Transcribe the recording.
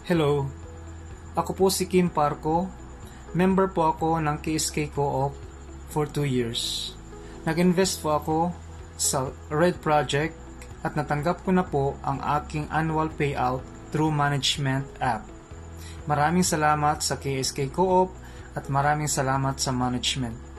Hello, ako po si Kim Parco. Member po ako ng KsK Co-op for 2 years. Nag-invest po ako sa Red Project at natanggap ko na po ang aking annual payout through management app. Maraming salamat sa KsK Co-op at maraming salamat sa management.